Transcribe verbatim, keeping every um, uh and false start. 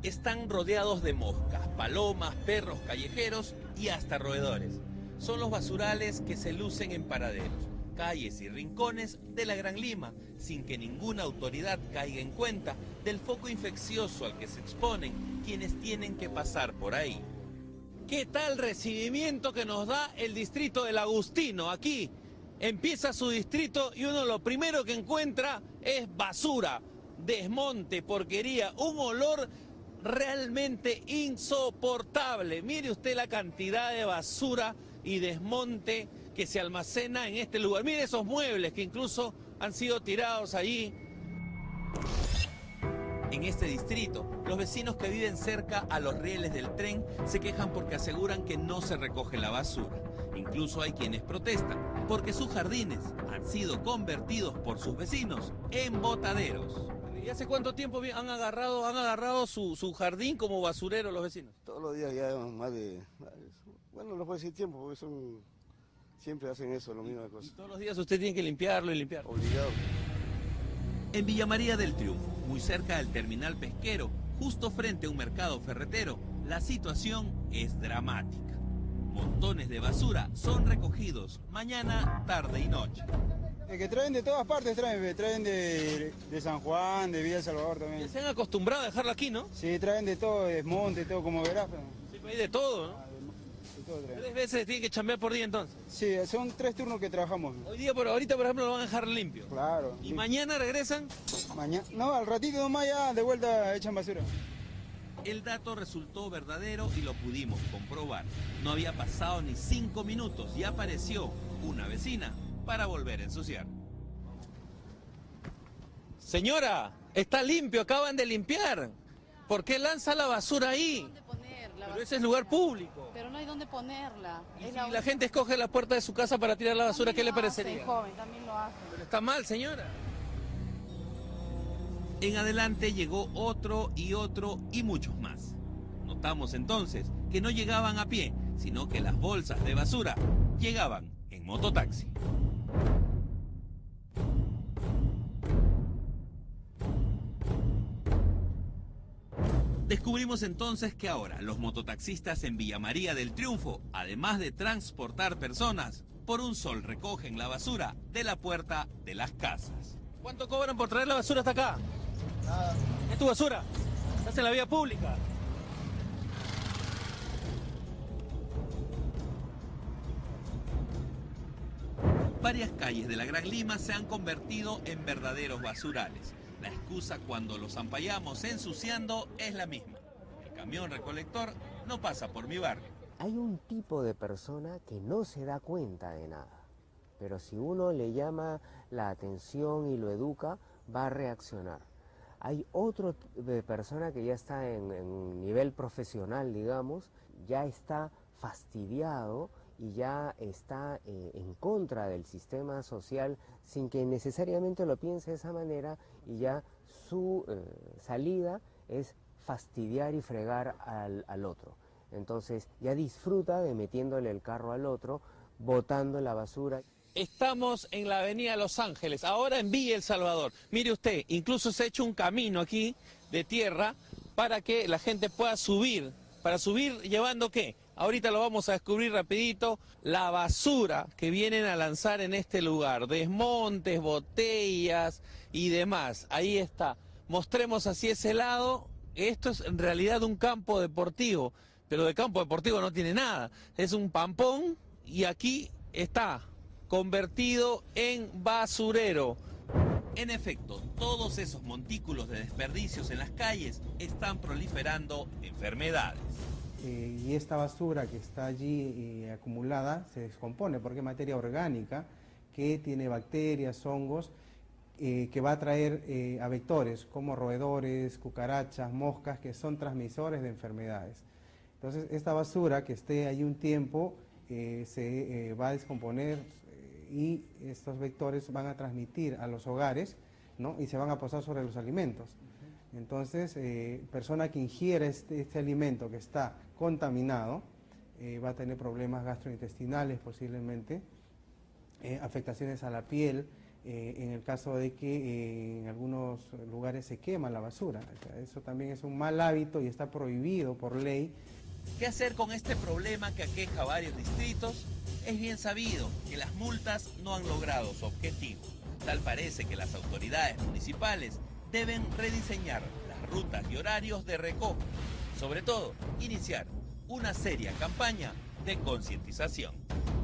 Están rodeados de moscas, palomas, perros callejeros y hasta roedores. Son los basurales que se lucen en paraderos, calles y rincones de la Gran Lima, sin que ninguna autoridad caiga en cuenta del foco infeccioso al que se exponen quienes tienen que pasar por ahí. ¿Qué tal recibimiento que nos da el distrito del Agustino? Aquí empieza su distrito y uno lo primero que encuentra es basura, desmonte, porquería, un olor realmente insoportable. Mire usted la cantidad de basura y desmonte que se almacena en este lugar. Mire esos muebles que incluso han sido tirados allí. En este distrito, los vecinos que viven cerca a los rieles del tren se quejan porque aseguran que no se recoge la basura. Incluso hay quienes protestan porque sus jardines han sido convertidos por sus vecinos en botaderos. ¿Y hace cuánto tiempo han agarrado, han agarrado su, su jardín como basurero los vecinos? Todos los días ya más de... Bueno, no puedo decir tiempo porque son... Siempre hacen eso, lo mismo de cosas. ¿Y todos los días usted tiene que limpiarlo y limpiarlo? Obligado. En Villa María del Triunfo, muy cerca del terminal pesquero, justo frente a un mercado ferretero, la situación es dramática. Montones de basura son recogidos mañana, tarde y noche. Es que traen de todas partes, traen, traen de, de San Juan, de Villa El Salvador también. Se han acostumbrado a dejarlo aquí, ¿no? Sí, traen de todo, desmonte, todo, como verás. Pero... Sí, hay de todo, ¿no? Ah, de, de todo traen. ¿Tres veces tiene que chambear por día entonces? Sí, son tres turnos que trabajamos. Hoy día, por ahorita, por ejemplo, lo van a dejar limpio. Claro. ¿Y sí. mañana regresan? Mañana, no, al ratito nomás ya de vuelta echan basura. El dato resultó verdadero y lo pudimos comprobar. No había pasado ni cinco minutos y apareció una vecina para volver a ensuciar. Señora, está limpio, acaban de limpiar. ¿Por qué lanza la basura ahí? ¿Dónde poner la Pero basura? ese es lugar público. Pero no hay dónde ponerla. Y Es si la, la gente escoge la puerta de su casa para tirar la basura, ¿qué le También lo parecería? hacen, joven, también lo hacen. Pero está mal, señora. En adelante llegó otro y otro y muchos más. Notamos entonces que no llegaban a pie, sino que las bolsas de basura llegaban en mototaxi. Descubrimos entonces que ahora los mototaxistas en Villa María del Triunfo, además de transportar personas, por un sol recogen la basura de la puerta de las casas. ¿Cuánto cobran por traer la basura hasta acá? Nada. ¿Es tu basura? ¿Estás en la vía pública? Varias calles de la Gran Lima se han convertido en verdaderos basurales. La excusa cuando los ampallamos ensuciando es la misma. El camión recolector no pasa por mi barrio. Hay un tipo de persona que no se da cuenta de nada, pero si uno le llama la atención y lo educa, va a reaccionar. Hay otro de persona que ya está en, en nivel profesional, digamos, ya está fastidiado y ya está eh, en contra del sistema social sin que necesariamente lo piense de esa manera, y ya su eh, salida es fastidiar y fregar al, al otro. Entonces ya disfruta de metiéndole el carro al otro, botando la basura. Estamos en la avenida Los Ángeles, ahora en Villa El Salvador. Mire usted, incluso se ha hecho un camino aquí de tierra para que la gente pueda subir. ¿Para subir llevando qué? Ahorita lo vamos a descubrir rapidito. La basura que vienen a lanzar en este lugar. Desmontes, botellas y demás. Ahí está. Mostremos así ese lado. Esto es en realidad un campo deportivo. Pero de campo deportivo no tiene nada. Es un pampón y aquí está convertido en basurero. En efecto, todos esos montículos de desperdicios en las calles están proliferando enfermedades. Eh, y esta basura que está allí eh, acumulada se descompone porque es materia orgánica que tiene bacterias, hongos, eh, que va a traer eh, a vectores como roedores, cucarachas, moscas, que son transmisores de enfermedades. Entonces esta basura que esté allí un tiempo eh, se eh, va a descomponer eh, y estos vectores van a transmitir a los hogares, ¿no? Y se van a posar sobre los alimentos. Entonces, eh, persona que ingiere este, este alimento que está contaminado eh, va a tener problemas gastrointestinales posiblemente, eh, afectaciones a la piel, eh, en el caso de que eh, en algunos lugares se quema la basura. O sea, eso también es un mal hábito y está prohibido por ley. ¿Qué hacer con este problema que aqueja a varios distritos? Es bien sabido que las multas no han logrado su objetivo. Tal parece que las autoridades municipales deben rediseñar las rutas y horarios de recojo. Sobre todo, iniciar una seria campaña de concientización.